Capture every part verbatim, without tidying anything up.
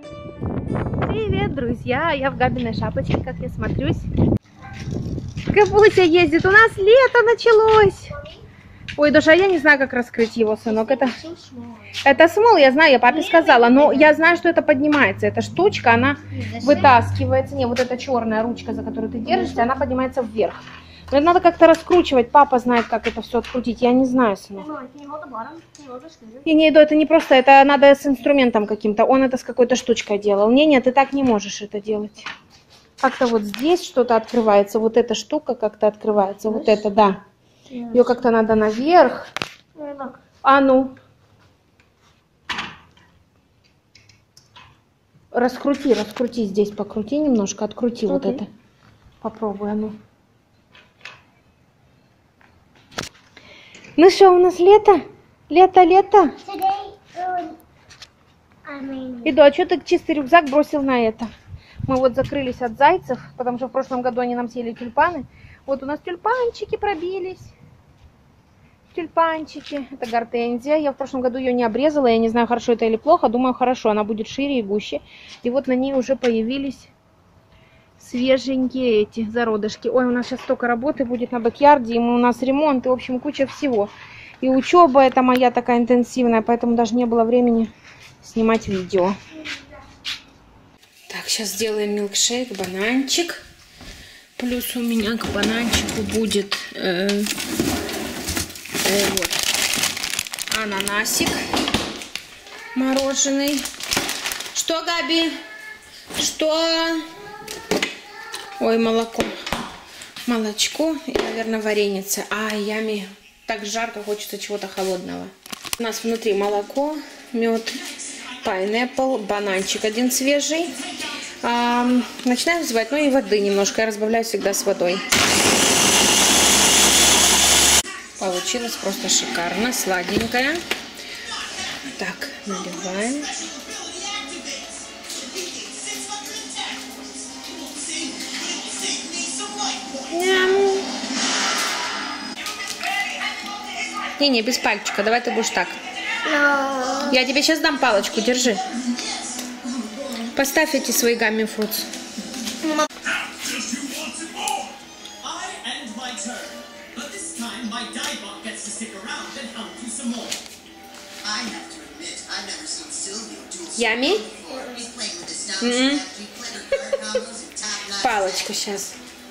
Привет, друзья! Я в Габиной шапочке, как я смотрюсь. Капуся ездит. У нас лето началось. Ой, Даша, я не знаю, как раскрыть его, сынок. Это, это смол, я знаю, я папе сказала. Но я знаю, что это поднимается. Эта штучка, она вытаскивается. Не, вот эта черная ручка, за которую ты держишься, она поднимается вверх. Но это надо как-то раскручивать. Папа знает, как это все открутить. Я не знаю, сынок. И не, это не просто, это надо с инструментом каким-то. Он это с какой-то штучкой делал. Не, нет, ты так не можешь это делать. Как-то вот здесь что-то открывается. Вот эта штука как-то открывается. Вот это, да. Ее как-то надо наверх. А ну. Раскрути, раскрути здесь, покрути немножко. Открути okay. Вот это. Попробуй, а ну. Ну что, у нас лето? Лето, лето. Иду, а что ты чистый рюкзак бросил на это? Мы вот закрылись от зайцев, потому что в прошлом году они нам съели тюльпаны. Вот у нас тюльпанчики пробились. Тюльпанчики. Это гортензия. Я в прошлом году ее не обрезала. Я не знаю, хорошо это или плохо. Думаю, хорошо. Она будет шире и гуще. И вот на ней уже появились свеженькие эти зародышки. Ой, у нас сейчас столько работы будет на бэк-ярде. И у нас ремонт. И, в общем, куча всего. И учеба это моя такая интенсивная. Поэтому даже не было времени снимать видео. Так, сейчас сделаем милкшейк, бананчик. Плюс у меня к бананчику будет э, э, вот, ананасик мороженый. Что, Габи? Что? Ой, молоко. Молочко и, наверное, вареница. А, ями. Так жарко, хочется чего-то холодного. У нас внутри молоко, мед, пайнэппл, бананчик один свежий. А, начинаем взбивать, ну и воды немножко. Я разбавляю всегда с водой. Получилось просто шикарно, сладенькое. Так, наливаем. Не-не, без пальчика, давай ты будешь так. No. Я тебе сейчас дам палочку, держи. Поставь эти свои гамми фрутс. Ями? Mm-hmm. Палочку сейчас.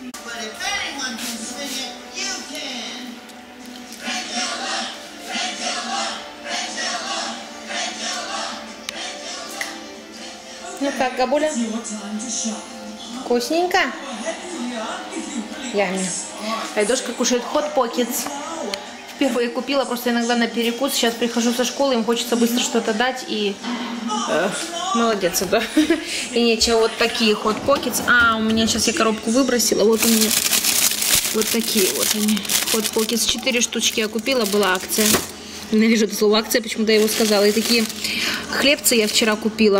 Ну как, Габуля? Вкусненько? Ями. Айдошка кушает Hot Pockets. Впервые купила, просто иногда на перекус. Сейчас прихожу со школы, им хочется быстро что-то дать. И э, молодец, да. И нечего, вот такие Hot Pockets. А, у меня сейчас я коробку выбросила. Вот у меня вот такие вот они. Hot Pockets. Четыре штучки я купила, была акция. Ненавижу это слово акция, почему-то я его сказала. И такие хлебцы я вчера купила.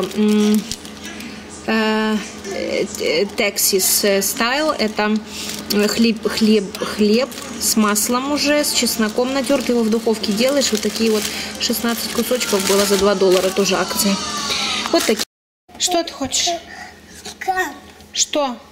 Texas Style. Это хлеб, хлеб, хлеб с маслом уже, с чесноком натертый, его в духовке делаешь. Вот такие вот шестнадцать кусочков было за два доллара, тоже акция. Вот такие. Что ты хочешь? Что?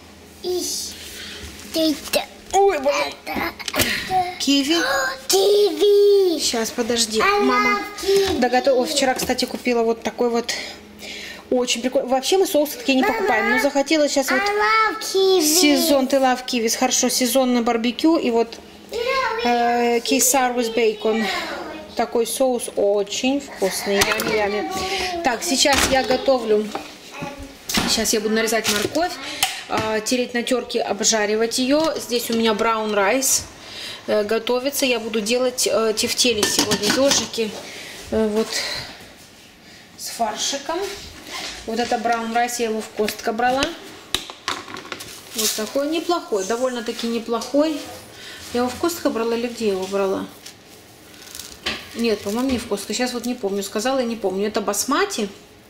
Ой, блин. Киви? Киви. Сейчас, подожди, мама. Да, готова. Вчера, кстати, купила вот такой вот. Очень прикольно. Вообще мы соусы такие не покупаем. Но захотела сейчас вот сезон. Ты love kiwis. Хорошо, сезонный барбекю. И вот э, кейсар with bacon. Такой соус очень вкусный. Ями, ями. Так, сейчас я готовлю. Сейчас я буду нарезать морковь. Э, тереть на терке, обжаривать ее. Здесь у меня браун райс э, готовится. Я буду делать э, тефтели сегодня. Ежики. Э, вот с фаршиком. Вот это браун райс, я его в Костко брала. Вот такой неплохой, довольно-таки неплохой. Я его в Костко брала или где я его брала? Нет, по-моему, не в Костко. Сейчас вот не помню, сказала и не помню. Это басмати.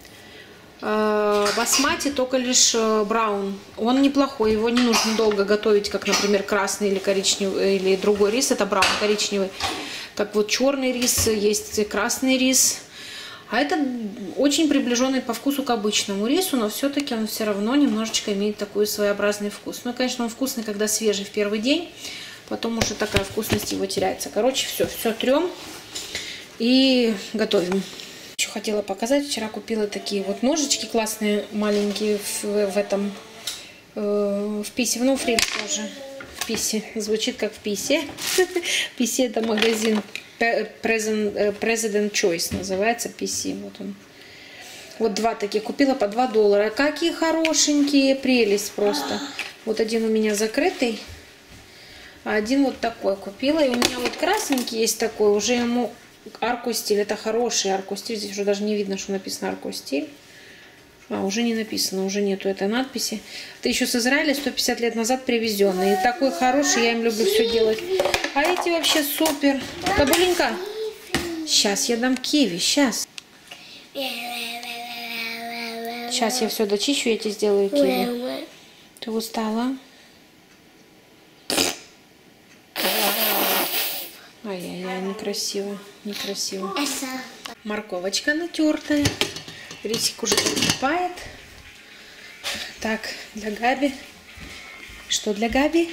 Басмати только лишь браун. Он неплохой, его не нужно долго готовить, как, например, красный или коричневый, или другой рис. Это браун, коричневый. Так вот, черный рис, есть красный рис. А это очень приближенный по вкусу к обычному рису, но все-таки он все равно немножечко имеет такой своеобразный вкус. Ну, конечно, он вкусный, когда свежий в первый день, потом уже такая вкусность его теряется. Короче, все, все трем и готовим. Еще хотела показать, вчера купила такие вот ножички классные, маленькие в, в этом, э, в писе, ну, фриль тоже. В писе, звучит как в писе. В писе это магазин President, President Choice называется, пи си. Вот он. Вот два таких купила по два доллара. Какие хорошенькие, прелесть просто. Вот один у меня закрытый, а один вот такой купила. И у меня вот красненький есть такой, уже ему арко-стиль. Это хороший арко-стиль. Здесь уже даже не видно, что написано арко-стиль. А, уже не написано, уже нету этой надписи. Это еще с Израиля сто пятьдесят лет назад привезенный. И такой хороший, я им люблю все делать. А эти вообще супер. Табуленька, сейчас я дам киви, сейчас. Сейчас я все дочищу, я тебе сделаю киви. Ты устала? Ай-яй-яй, некрасиво, некрасиво. Морковочка натертая. Рисик уже покупает. Так, для Габи. Что для Габи?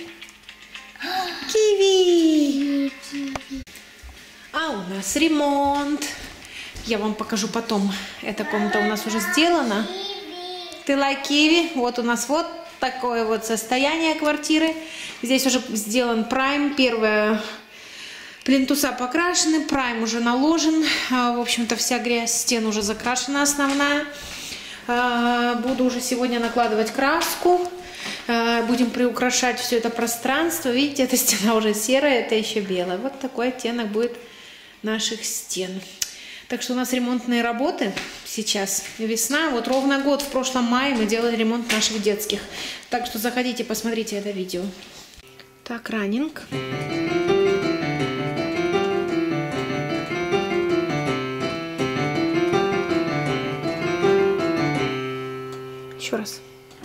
Киви! А у нас ремонт. Я вам покажу потом. Эта комната у нас уже сделана. Ты лайк киви? Вот у нас вот такое вот состояние квартиры. Здесь уже сделан прайм. Первое. Плинтуса покрашены, прайм уже наложен. В общем-то, вся грязь стен уже закрашена основная. Буду уже сегодня накладывать краску. Будем приукрашать все это пространство. Видите, эта стена уже серая, это еще белая. Вот такой оттенок будет наших стен. Так что у нас ремонтные работы сейчас. Весна. Вот ровно год, в прошлом мае мы делали ремонт наших детских. Так что заходите, посмотрите это видео. Так, раннинг. Еще раз.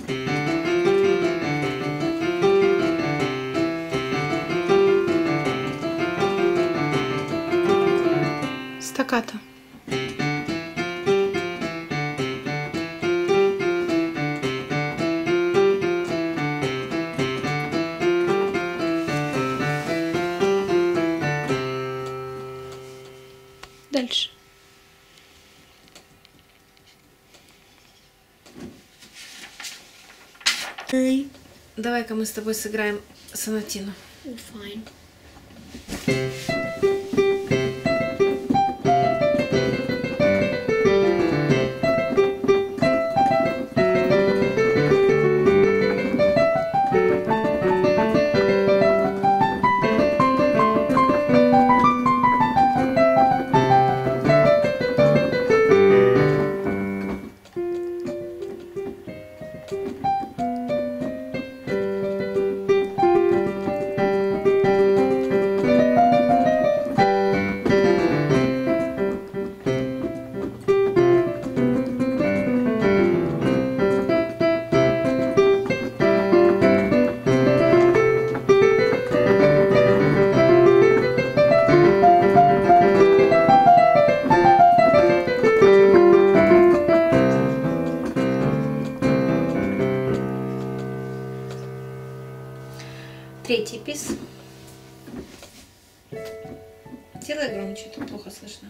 Стаккато. Дальше. Давай-ка мы с тобой сыграем сонатину. Fine. Третий пис. Делай громче, тут плохо слышно.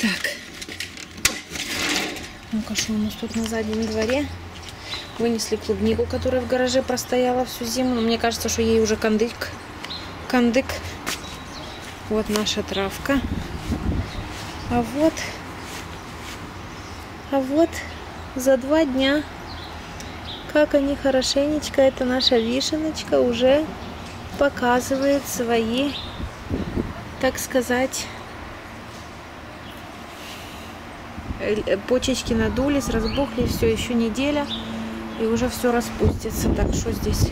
Так. Ну-ка, что у нас тут на заднем дворе? Вынесли клубнику, которая в гараже простояла всю зиму. Но мне кажется, что ей уже кандык. Кандык. Вот наша травка. А вот... А вот за два дня, как они хорошенечко, это наша вишеночка уже показывает свои, так сказать, почечки надулись, разбухли, все, еще неделя, и уже все распустится. Так, что здесь?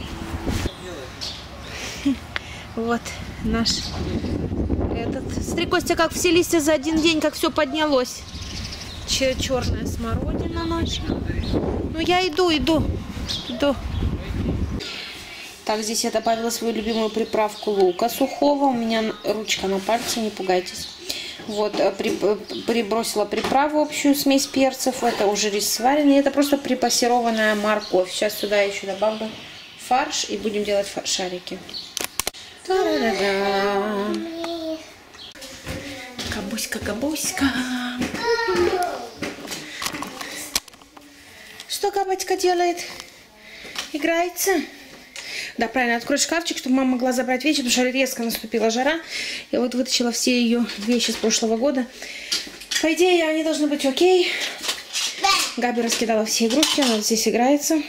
Вот наш этот. Смотри, Костя, как все листья за один день, как все поднялось. Черная смородина наша. Ну, я иду, иду, иду. Так, здесь я добавила свою любимую приправку лука сухого. У меня ручка на пальце, не пугайтесь. Вот, при, прибросила приправу, общую смесь перцев. Это уже рис сваренный. Это просто припассерованная морковь. Сейчас сюда еще добавлю фарш и будем делать шарики. Та-да-да-да. Кабуська, кабуська. Что Кабочка делает? Играется? Да, правильно, открой шкафчик, чтобы мама могла забрать вещи, потому что резко наступила жара. Я вот вытащила все ее вещи с прошлого года. По идее, они должны быть окей. Габи раскидала все игрушки, она вот здесь играется.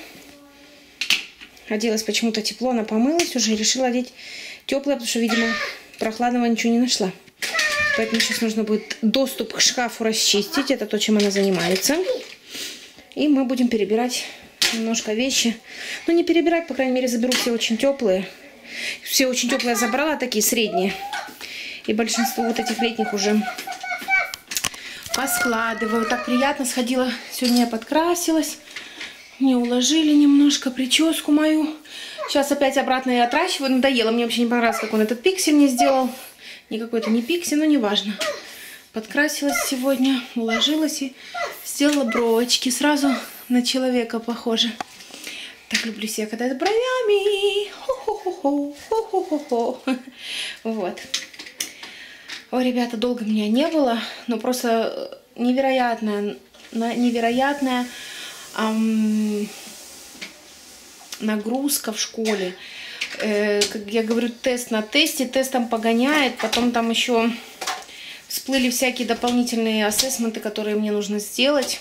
Оделась почему-то тепло, она помылась уже и решила одеть теплое, потому что, видимо, прохладного ничего не нашла. Поэтому сейчас нужно будет доступ к шкафу расчистить. Это то, чем она занимается. И мы будем перебирать немножко вещи. Ну, не перебирать, по крайней мере, заберу все очень теплые. Все очень теплые я забрала, такие средние. И большинство вот этих летних уже поскладываю. Так приятно, сходила. Сегодня я подкрасилась. Мне уложили немножко прическу мою. Сейчас опять обратно я отращиваю. Надоело. Мне вообще не понравилось, как он этот пиксель мне сделал. Не какой-то не пиксель, но неважно. Подкрасилась сегодня, уложилась и сделала бровочки. Сразу на человека похоже. Так люблю себя, когда это бровями. Хо-хо-хо-хо, хо-хо-хо-хо. Вот. Ой, ребята, долго меня не было, но просто невероятная, невероятная эм, нагрузка в школе. Э, как я говорю, тест на тесте, тестом погоняет, потом там еще всплыли всякие дополнительные ассессменты, которые мне нужно сделать.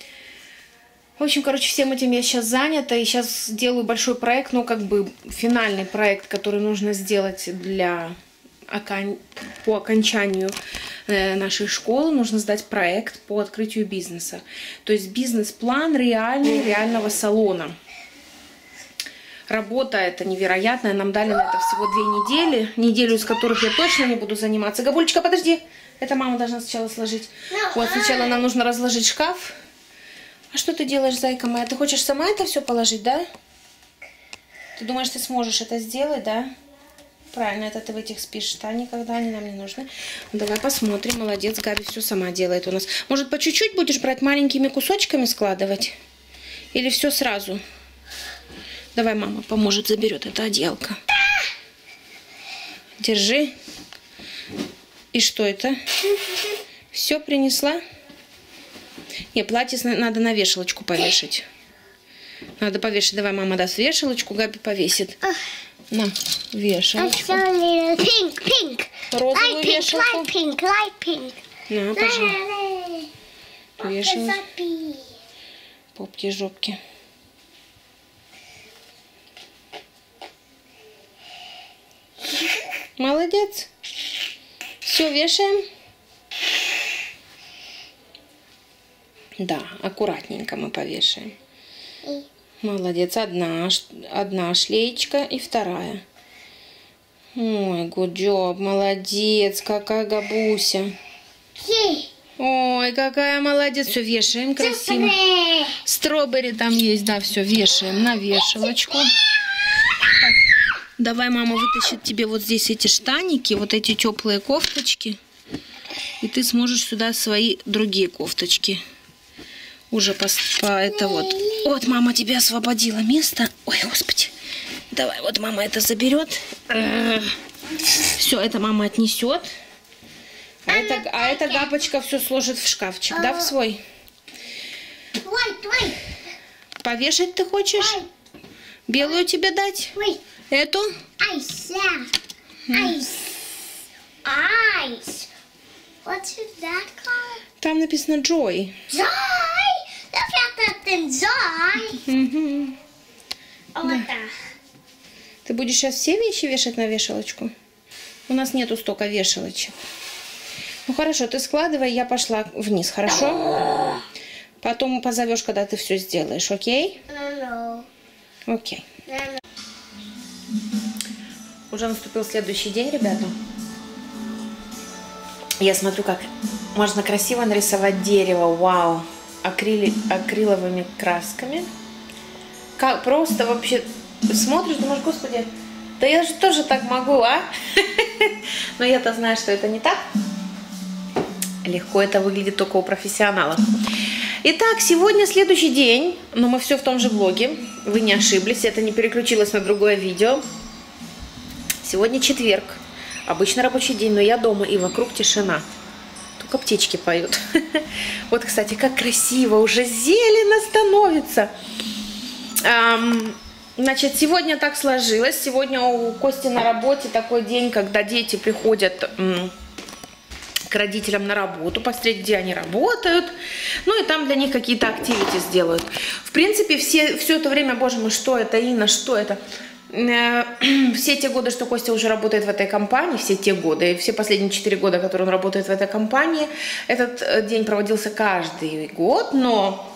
В общем, короче, всем этим я сейчас занята. И сейчас делаю большой проект, ну, как бы финальный проект, который нужно сделать для окон... по окончанию э, нашей школы. Нужно сдать проект по открытию бизнеса. То есть бизнес-план реальный, реального салона. Работа это невероятная. Нам дали на это всего две недели. Неделю, из которых я точно не буду заниматься. Габулечка, подожди. Это мама должна сначала сложить. Вот, сначала нам нужно разложить шкаф. А что ты делаешь, зайка моя? Ты хочешь сама это все положить, да? Ты думаешь, ты сможешь это сделать, да? Правильно, это ты в этих спишь, да? Никогда они нам не нужны. Ну, давай посмотрим. Молодец, Габи все сама делает у нас. Может, по чуть-чуть будешь брать, маленькими кусочками складывать? Или все сразу? Давай, мама поможет, заберет эта одеялка. Держи. И что это? Все принесла? Не, платье надо на вешалочку повешать. Надо повешать. Давай, мама даст вешалочку, Габи повесит. На, вешалочку. Pink, pink. Розовую Light вешалку. pink, light pink, light pink. На, пожалуйста. Вешала. Попки, жопки. Молодец. Все, вешаем. Да, аккуратненько мы повешаем. Молодец. Одна, одна шлеечка и вторая. Ой, good job. Молодец. Какая Габуся. Ой, какая молодец. Все, вешаем красиво. Стробери там есть, да, все, вешаем на вешалочку. Так, давай мама вытащит тебе вот здесь эти штаники, вот эти теплые кофточки. И ты сможешь сюда свои другие кофточки. Уже по, по это вот. Вот мама тебе освободила место. Ой, господи. Давай, вот мама это заберет. Все, это мама отнесет. А это, а эта гапочка все сложит в шкафчик, да, в свой? White, white. Повешать ты хочешь? White. Белую тебе дать? Wait. Эту? Ice, yeah. Ice. Ice. What is that called? Там написано Joy. Joy? Look at that thing, Joy. Угу. Oh, what the? Ты будешь сейчас все вещи вешать на вешалочку? У нас нету столько вешалочек. Ну хорошо, ты складывай, я пошла вниз, хорошо? Потом позовешь, когда ты все сделаешь, окей? No, Окей. no. No, no. Уже наступил следующий день, ребята. Я смотрю, как можно красиво нарисовать дерево. Вау. Акрили... Акриловыми красками. Как просто вообще смотришь, думаешь, господи, да я же тоже так могу, а? Но я-то знаю, что это не так. Легко это выглядит только у профессионалов. Итак, сегодня следующий день, но мы все в том же влоге. Вы не ошиблись, это не переключилось на другое видео. Сегодня четверг, обычно рабочий день, но я дома и вокруг тишина. Только птички поют. Вот, кстати, как красиво, уже зелено становится. Значит, сегодня так сложилось. Сегодня у Кости на работе такой день, когда дети приходят к родителям на работу, посмотреть, где они работают. Ну и там для них какие-то активити сделают. В принципе, все, все это время, боже мой, что это, Инна, что это? Все те годы, что Костя уже работает в этой компании, все те годы, все последние четыре года, которые он работает в этой компании, этот день проводился каждый год, но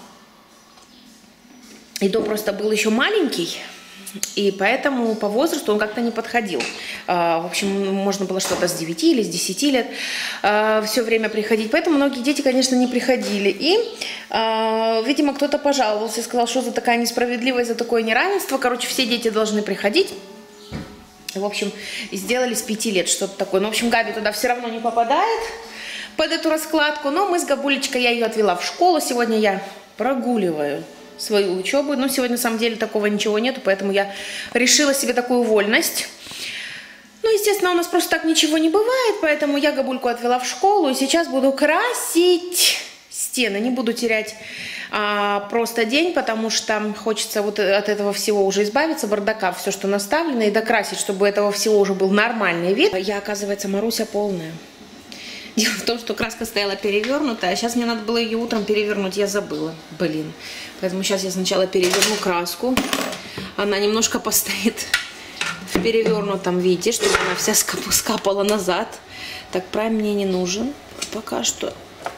Идо просто был еще маленький, и поэтому по возрасту он как-то не подходил. В общем, можно было что-то с девяти или с десяти лет все время приходить. Поэтому многие дети, конечно, не приходили. И, видимо, кто-то пожаловался и сказал, что за такая несправедливость, за такое неравенство. Короче, все дети должны приходить. В общем, сделали с пяти лет что-то такое. Но, в общем, Габи туда все равно не попадает под эту раскладку. Но мы с Габулечкой, я ее отвела в школу. Сегодня я прогуливаю свою учебу. Но сегодня, на самом деле, такого ничего нету, поэтому я решила себе такую вольность. Ну, естественно, у нас просто так ничего не бывает, поэтому я Габульку отвела в школу, и сейчас буду красить стены. Не буду терять а, просто день, потому что хочется вот от этого всего уже избавиться, бардака, все, что наставлено, и докрасить, чтобы этого всего уже был нормальный вид. Я, оказывается, Маруся полная. Дело в том, что краска стояла перевернутая, а сейчас мне надо было ее утром перевернуть, я забыла, блин. Поэтому сейчас я сначала переверну краску, она немножко постоит в перевернутом виде, чтобы она вся скапала назад. Так, прайм мне не нужен пока что.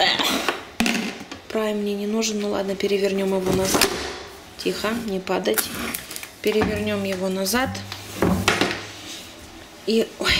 Прайм мне не нужен, ну ладно, перевернем его назад. Тихо, не падать. Перевернем его назад. И, ой.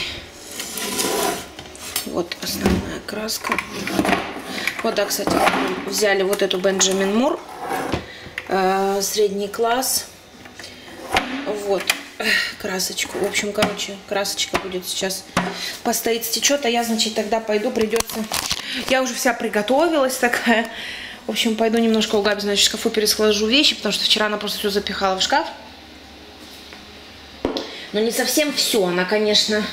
Вот основная краска. Вот, да, кстати, взяли вот эту Benjamin Moore, э, средний класс. Вот, красочку. В общем, короче, красочка будет сейчас постоит, стечет, а я, значит, тогда пойду, придется... Я уже вся приготовилась такая. В общем, пойду немножко у Габи, значит, в шкафу пересложу вещи, потому что вчера она просто все запихала в шкаф. Но не совсем все, она, конечно...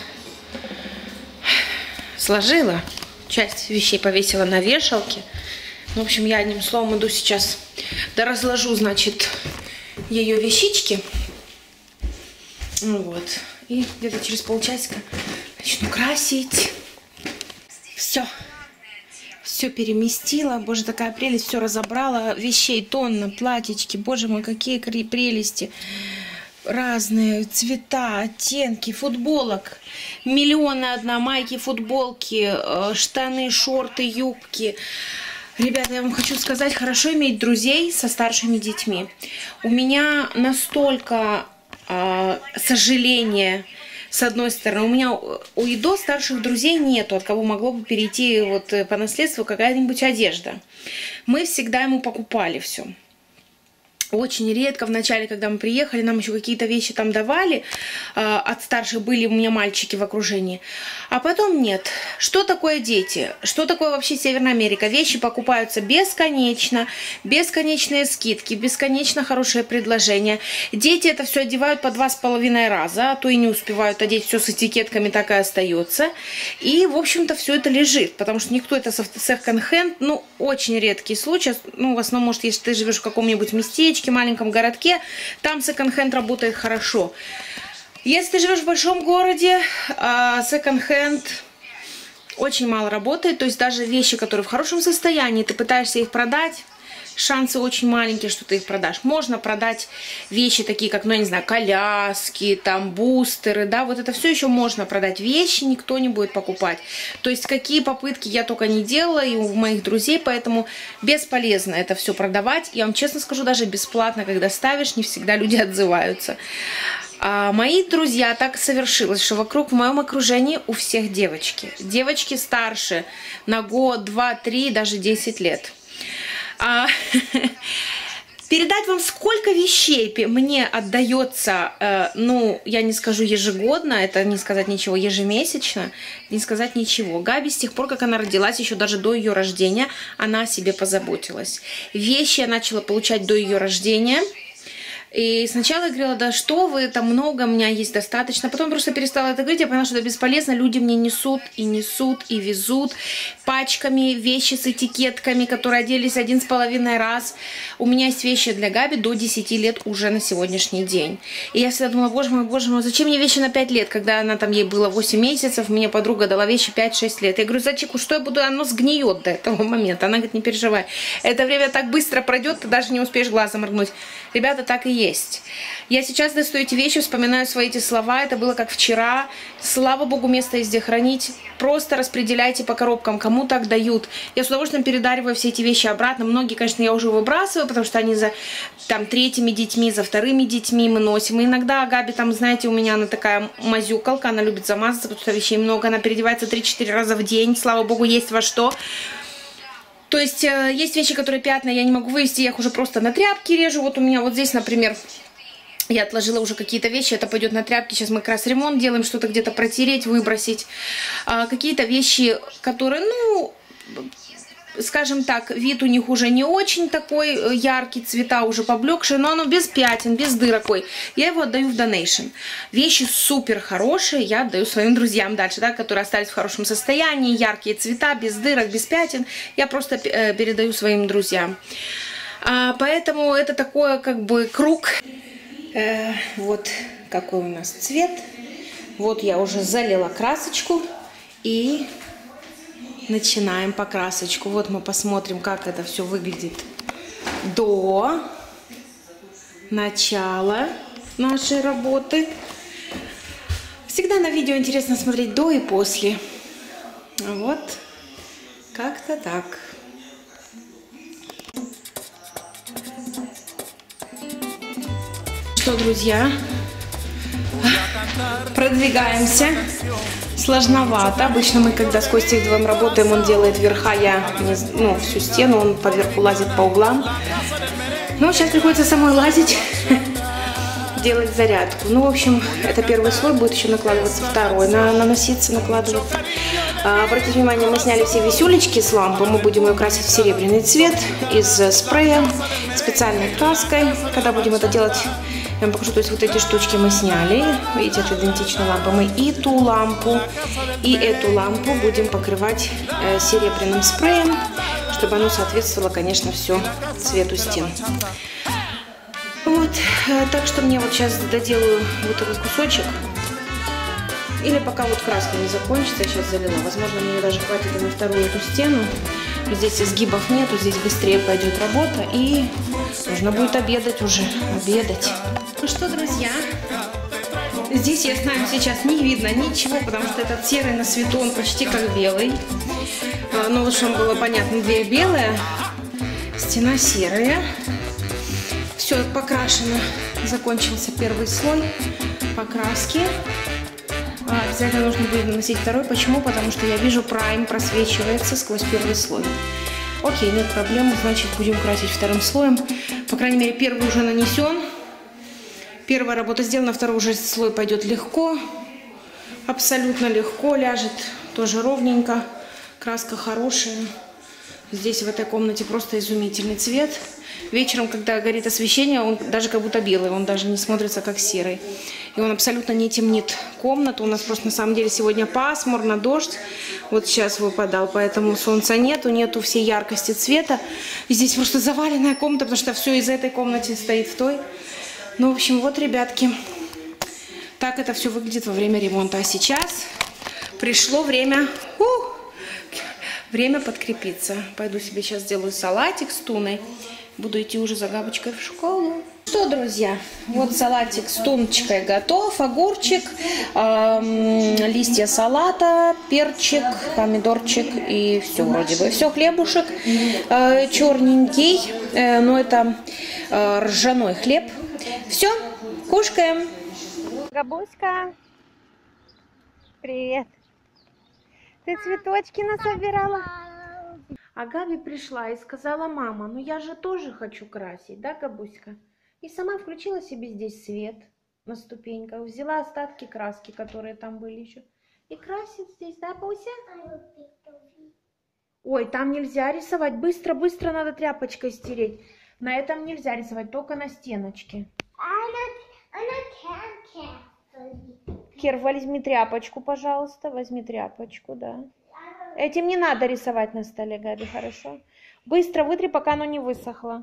сложила, часть вещей повесила на вешалке. В общем, я одним словом иду сейчас, да разложу, значит, ее вещички. Ну вот. И где-то через полчасика начну красить. Все. Все переместила. Боже, такая прелесть. Все разобрала. Вещей тонна, платьички. Боже мой, какие прелести. Разные цвета, оттенки, футболок. Миллионы одна, майки, футболки, штаны, шорты, юбки. Ребята, я вам хочу сказать, хорошо иметь друзей со старшими детьми. У меня настолько э, сожаление, с одной стороны. У меня у Идо старших друзей нету, от кого могло бы перейти вот по наследству какая-нибудь одежда. Мы всегда ему покупали все. Очень редко в начале, когда мы приехали, нам еще какие-то вещи там давали. Э, от старших были у меня мальчики в окружении. А потом нет. Что такое дети? Что такое вообще Северная Америка? Вещи покупаются бесконечно, бесконечные скидки, бесконечно хорошие предложения. Дети это все одевают по два с половиной раза, а то и не успевают одеть, все с этикетками так и остается. И, в общем-то, все это лежит, потому что никто это секонд-хенд, ну, очень редкий случай. Ну, в основном, может, если ты живешь в каком-нибудь местечке, маленьком городке, там секонд-хенд работает хорошо. Если ты живешь в большом городе, секонд-хенд очень мало работает, то есть даже вещи, которые в хорошем состоянии, ты пытаешься их продать, шансы очень маленькие, что ты их продашь. Можно продать вещи такие, как, ну, я не знаю, коляски, там, бустеры, да, вот это все еще можно продать. Вещи никто не будет покупать. То есть какие попытки я только не делала, и у моих друзей, поэтому бесполезно это все продавать. Я вам честно скажу, даже бесплатно, когда ставишь, не всегда люди отзываются. А мои друзья, так совершилось, что вокруг, в моем окружении у всех девочки. Девочки старше на год, два, три, даже десять лет. А, передать вам, сколько вещей мне отдается, э, ну, я не скажу ежегодно, это не сказать ничего, ежемесячно, не сказать ничего. Габи с тех пор, как она родилась, еще даже до ее рождения, она о себе позаботилась. Вещи я начала получать до ее рождения. И сначала я говорила, да что вы, это много, у меня есть достаточно. Потом просто перестала это говорить, я поняла, что это бесполезно. Люди мне несут и несут и везут пачками вещи с этикетками, которые оделись один с половиной раз. У меня есть вещи для Габи до десяти лет уже на сегодняшний день. И я всегда думала, боже мой, боже мой, зачем мне вещи на пять лет? Когда она там, ей было восемь месяцев, мне подруга дала вещи пять-шесть лет. Я говорю, зачем, что я буду, оно сгниет до этого момента. Она говорит, не переживай, это время так быстро пройдет, ты даже не успеешь глазом моргнуть. Ребята, так и есть. Я сейчас достаю эти вещи, вспоминаю свои эти слова, это было как вчера. Слава Богу, место есть где хранить. Просто распределяйте по коробкам, кому так дают. Я с удовольствием передариваю все эти вещи обратно. Многие, конечно, я уже выбрасываю, потому что они за там третьими детьми, за вторыми детьми мы носим. И иногда Габи там, знаете, у меня она такая мазюкалка, она любит замазаться, потому что вещей много, она переодевается три-четыре раза в день. Слава Богу, есть во что. То есть э, есть вещи, которые пятна, я не могу вывести, я их уже просто на тряпки режу. Вот у меня вот здесь, например, я отложила уже какие-то вещи, это пойдет на тряпки. Сейчас мы как раз ремонт делаем, что-то где-то протереть, выбросить. А, какие-то вещи, которые, ну, скажем так, вид у них уже не очень такой яркий, цвета уже поблекшие, но оно без пятен, без дырок. Ой, я его отдаю в донейшн. Вещи супер хорошие, я отдаю своим друзьям дальше, да, которые остались в хорошем состоянии, яркие цвета, без дырок, без пятен. Я просто э, передаю своим друзьям. А, поэтому это такой как бы круг. Э, вот какой у нас цвет. Вот я уже залила красочку и начинаем покрасочку. Вот мы посмотрим, как это все выглядит до начала нашей работы. Всегда на видео интересно смотреть до и после. Вот как-то так. Что, друзья, продвигаемся. Сложновато. Обычно мы, когда с Костей вдвоем работаем, он делает верха, я не, ну, всю стену, он поверху лазит по углам. Но сейчас приходится самой лазить, делать зарядку. Ну, в общем, это первый слой, будет еще накладываться второй, на, наноситься, накладываться. А, обратите внимание, мы сняли все висюлечки с лампы, мы будем ее красить в серебряный цвет из спрея, специальной краской. Когда будем это делать, я вам покажу, то есть вот эти штучки мы сняли, видите, это идентичная лампа. Мы и ту лампу, и эту лампу будем покрывать э, серебряным спреем, чтобы оно соответствовало, конечно, все цвету стен. Вот, э, так что мне вот сейчас доделаю вот этот кусочек. Или пока вот краска не закончится, я сейчас залила. Возможно, мне даже хватит и на вторую эту стену. Здесь изгибов нету, здесь быстрее пойдет работа. И нужно будет обедать уже. Обедать. Ну что, друзья, здесь я знаю, сейчас не видно ничего, потому что этот серый на свету, он почти как белый. Ну вот, чтобы было понятно, дверь белая, стена серая. Все покрашено. Закончился первый слой покраски. Обязательно нужно будет наносить второй. Почему? Потому что я вижу, прайм просвечивается сквозь первый слой. Окей, нет проблем, значит, будем красить вторым слоем. По крайней мере, первый уже нанесен. Первая работа сделана, второй уже слой пойдет легко. Абсолютно легко, ляжет тоже ровненько. Краска хорошая. Здесь в этой комнате просто изумительный цвет. Вечером, когда горит освещение, он даже как будто белый, он даже не смотрится как серый. И он абсолютно не темнит комнату. У нас просто на самом деле сегодня пасмурно, дождь. Вот сейчас выпадал, поэтому солнца нету, нету всей яркости цвета. И здесь просто заваленная комната, потому что все из этой комнаты стоит в той. Ну, в общем, вот, ребятки, так это все выглядит во время ремонта. А сейчас пришло время... Ух, время подкрепиться. Пойду себе сейчас сделаю салатик с туной. Буду идти уже за Габочкой в школу. Что, друзья, вот салатик с туночкой готов. Огурчик, эм, листья салата, перчик, помидорчик и все вроде бы. Все, хлебушек э, черненький, э, но это э, ржаной хлеб. Все, кушаем. Габуська, привет. Ты цветочки насобирала? А Габи пришла и сказала: мама, ну я же тоже хочу красить, да, Габуська? И сама включила себе здесь свет на ступеньках, взяла остатки краски, которые там были еще, и красит здесь, да, Буся? Ой, там нельзя рисовать, быстро-быстро надо тряпочкой стереть. На этом нельзя рисовать, только на стеночке. Кир, возьми тряпочку, пожалуйста, возьми тряпочку, да. Этим не надо рисовать на столе, Габи, хорошо? Быстро вытри, пока оно не высохло.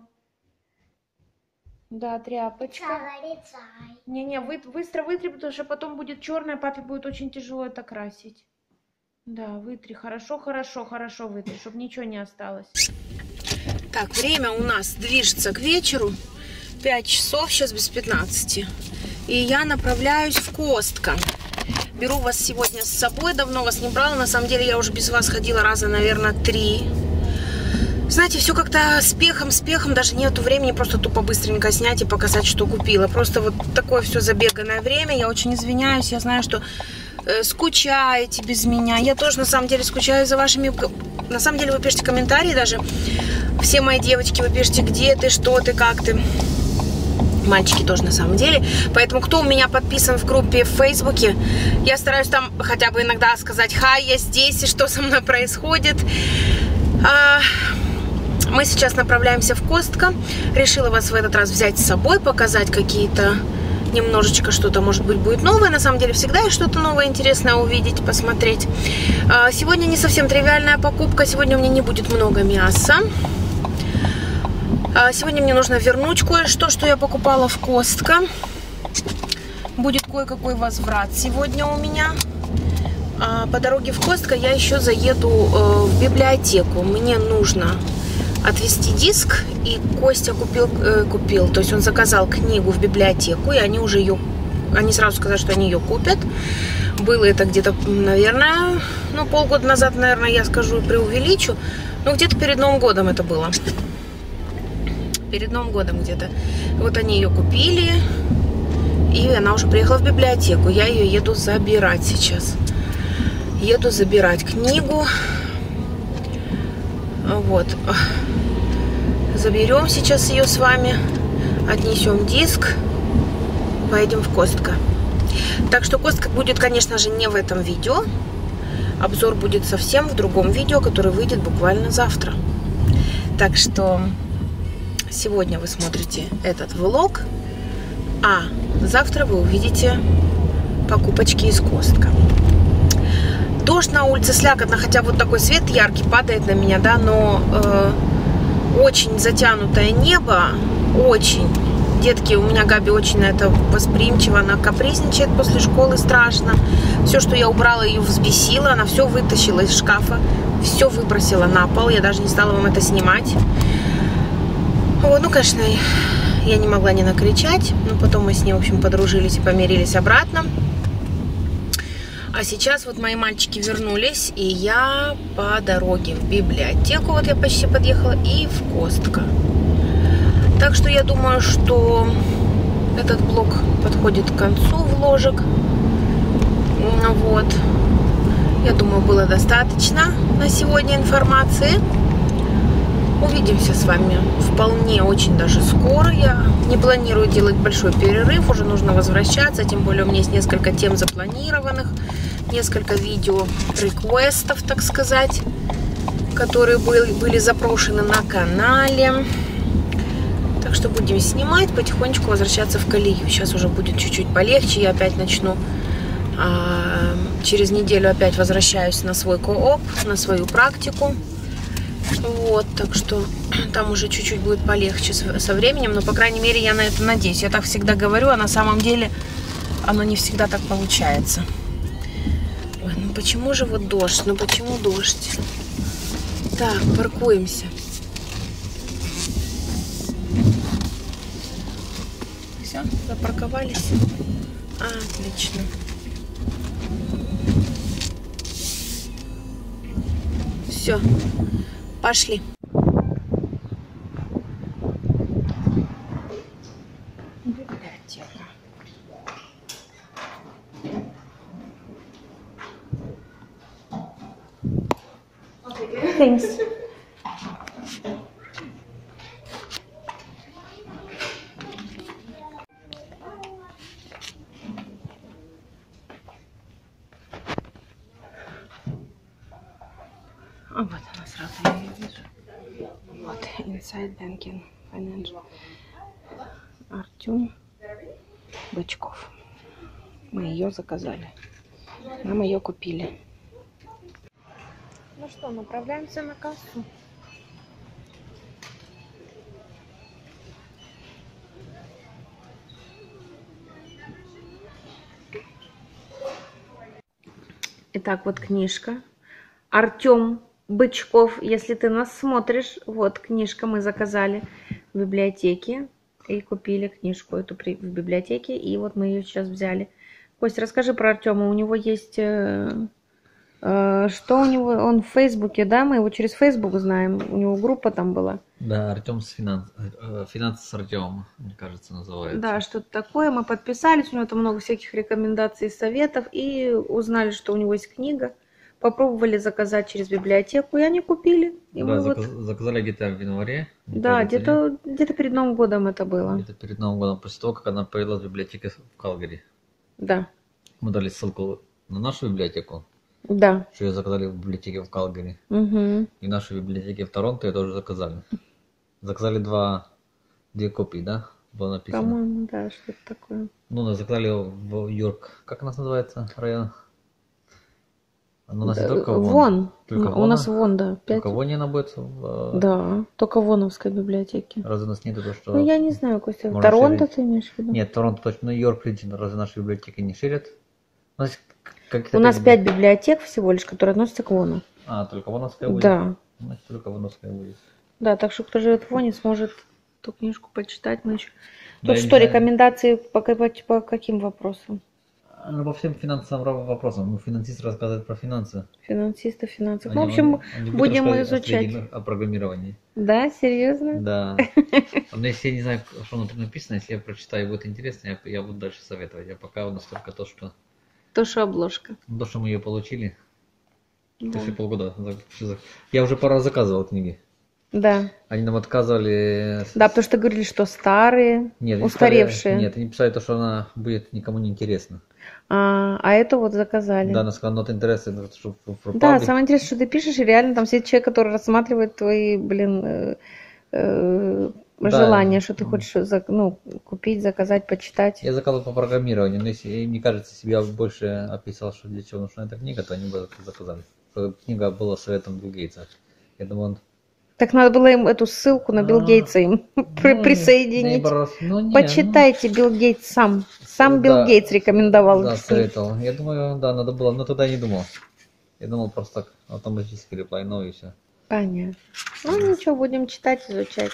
Да, тряпочка. Не-не, вы, быстро вытри, потому что потом будет черное, папе будет очень тяжело это красить. Да, вытри, хорошо, хорошо, хорошо вытри, чтобы ничего не осталось. Так, время у нас движется к вечеру. пять часов, сейчас без пятнадцати. И я направляюсь в Костко. Беру вас сегодня с собой, давно вас не брала. На самом деле я уже без вас ходила раза, наверное, три. Знаете, все как-то спехом, спехом, даже нету времени просто тупо быстренько снять и показать, что купила. Просто вот такое все забеганное время. Я очень извиняюсь, я знаю, что э, скучаете без меня. Я тоже на самом деле скучаю за вашими... На самом деле вы пишете комментарии даже. Все мои девочки, вы пишете, где ты, что ты, как ты. Мальчики тоже на самом деле. Поэтому, кто у меня подписан в группе в Фейсбуке, я стараюсь там хотя бы иногда сказать: хай, я здесь, и что со мной происходит. А, мы сейчас направляемся в Костко. Решила вас в этот раз взять с собой, показать какие-то немножечко что-то, может быть, будет новое. На самом деле всегда что-то новое, интересное увидеть, посмотреть. А, сегодня не совсем тривиальная покупка. Сегодня у меня не будет много мяса. Сегодня мне нужно вернуть кое-что, что я покупала в Костко. Будет кое-какой возврат сегодня у меня. По дороге в Костко я еще заеду в библиотеку. Мне нужно отвезти диск. И Костя купил, купил, то есть он заказал книгу в библиотеку. И они уже ее, они сразу сказали, что они ее купят. Было это где-то, наверное, ну полгода назад, наверное, я скажу, преувеличу. Но где-то перед Новым годом это было. Перед Новым годом где-то. Вот они ее купили. И она уже приехала в библиотеку. Я ее еду забирать сейчас. Еду забирать книгу. Вот. Заберем сейчас ее с вами. Отнесем диск. Поедем в Костко. Так что Костко будет, конечно же, не в этом видео. Обзор будет совсем в другом видео, которое выйдет буквально завтра. Так что... Сегодня вы смотрите этот влог, а завтра вы увидите покупочки из Костко. Дождь на улице, слякотно, хотя вот такой свет яркий падает на меня, да, но э, очень затянутое небо, очень. Детки, у меня Габи очень на это восприимчива, она капризничает после школы страшно. Все, что я убрала, ее взбесило, она все вытащила из шкафа, все выбросила на пол, я даже не стала вам это снимать. Вот, ну, конечно, я не могла не накричать, но потом мы с ней, в общем, подружились и помирились обратно. А сейчас вот мои мальчики вернулись, и я по дороге в библиотеку, вот я почти подъехала, и в Костко. Так что я думаю, что этот блог подходит к концу вложек. Вот. Я думаю, было достаточно на сегодня информации. Увидимся с вами вполне очень даже скоро. Я не планирую делать большой перерыв, уже нужно возвращаться, тем более у меня есть несколько тем запланированных, несколько видео реквестов, так сказать, которые были, были запрошены на канале. Так что будем снимать, потихонечку возвращаться в колею. Сейчас уже будет чуть-чуть полегче, я опять начну, а, через неделю опять возвращаюсь на свой кооп, на свою практику. Вот, так что там уже чуть-чуть будет полегче со временем, но, по крайней мере, я на это надеюсь. Я так всегда говорю, а на самом деле оно не всегда так получается. Ой, ну почему же вот дождь? Ну почему дождь? Так, паркуемся. Все, запарковались? А, отлично. Все. Пошли. Библиотека. Thanks. А вот она сразу, я ее вижу. Вот, Inside Banking Financial. Артем Бычков. Мы ее заказали. Нам ее купили. Ну что, направляемся на кассу. Итак, вот книжка. Артем Бычков, если ты нас смотришь, вот книжка мы заказали в библиотеке и купили книжку эту при, в библиотеке, и вот мы ее сейчас взяли. Костя, расскажи про Артема. У него есть, э, э, что у него, он в Фейсбуке, да, мы его через Фейсбук знаем, у него группа там была. Да, Артем с финанс, э, финанс с Артемом, мне кажется, называется. Да, что-то такое, мы подписались, у него там много всяких рекомендаций и советов, и узнали, что у него есть книга. Попробовали заказать через библиотеку, и они купили. И да, мы заказ, вот... заказали где-то в январе. Да, где-то где перед Новым годом это было. Где-то перед Новым годом, после того, как она появилась в библиотеке в Калгари. Да. Мы дали ссылку на нашу библиотеку. Да. Что ее заказали в библиотеке в Калгари. Угу. И в нашей библиотеке в Торонто ее тоже заказали. Заказали два, две копии, да? Было написано. По-моему, да, что-то такое. Ну, заказали в Йорк. Как у нас называется район? У нас не только Вон. Вон. Только У Вона? нас Вон, да. пять. Только Вон она будет в... Да, только в Воновской библиотеке. Разве у нас нету то, что... Ну, я не знаю, Костя, Можно Торонто ширить. ты имеешь в виду? Нет, Торонто точно. Ну, Йорк, Риджин, разве наши библиотеки не ширят? У нас, У нас пять библиотек всего лишь, которые относятся к Вону. А, только Воновская будет? Да. Значит, только Воновская будет. Да, так что кто живет в Воне, сможет эту книжку почитать. Мы еще... Да, Тут что, я... рекомендации по, по, по каким вопросам? Ну, по всем финансовым вопросам. Ну, финансист рассказывает про финансы. Финансисты, финансы. Они, Ну, в общем, он, он будем изучать. О, о программировании. Да, серьезно? Да. Но если я не знаю, что внутри написано, если я прочитаю и будет интересно, я, я буду дальше советовать. Я пока у нас только то, что... То, что обложка. То, что мы ее получили. Да. Еще полгода. Я уже пару раз заказывал книги. Да. Они нам отказывали. Да, потому что говорили, что старые, нет, устаревшие. Писали, нет, они писали то, что она будет никому не интересна. А, а это вот заказали. Да, она сказала, not interested, что да, самое интересное, что ты пишешь, и реально там сидит человек, который рассматривает твои, блин, э, э, да. желания, что ты хочешь ну, купить, заказать, почитать. Я заказал по программированию, но если, мне кажется, если бы я больше описал, что для чего нужна эта книга, то они бы заказали. Книга была советом Билл Гейтса. Я думаю, он... Так надо было им эту ссылку на Билл Гейтса им ну, присоединить. Ну, не, почитайте, ну... Билл Гейтс сам. Сам Билл да, Гейтс рекомендовал. Да, советовал. Я думаю, да, надо было, но тогда я не думал. Я думал просто так, автоматически реплай, ну и все. Понятно. Ну ничего, будем читать, изучать.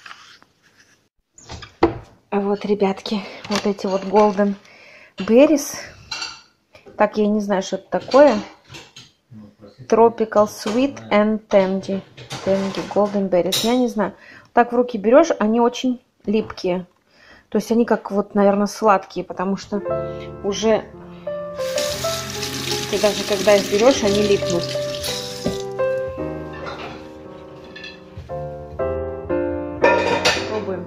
А вот, ребятки, вот эти вот Golden Berries. Так, я не знаю, что это такое. Tropical Sweet and Tangy. Tangy Golden Berries. Я не знаю. Так в руки берешь, они очень липкие. То есть они как вот, наверное, сладкие, потому что уже ты даже когда их берешь, они липнут. попробуем.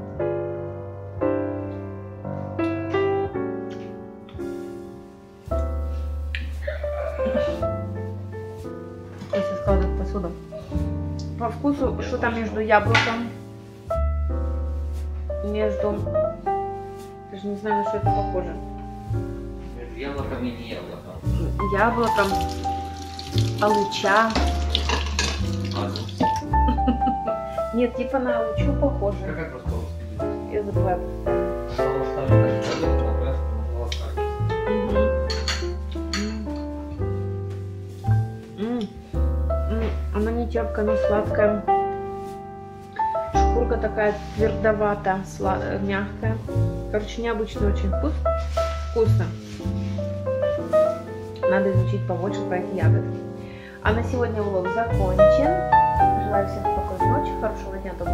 Если складывать посуду. По вкусу что-то между яблоком, между... Даже не знаю, на что это похоже. Между яблоком и не яблоком. Яблоком, алыча. Нет, типа на алычу похоже. Как просто Я забываю. Она не терпкая, но сладкая. Шкурка такая твердовата, мягкая. Короче, необычный очень вкус. Вкусно. Надо изучить побольше про эти ягоды. А на сегодня влог закончен. Желаю всем спокойной ночи, хорошего дня, доброго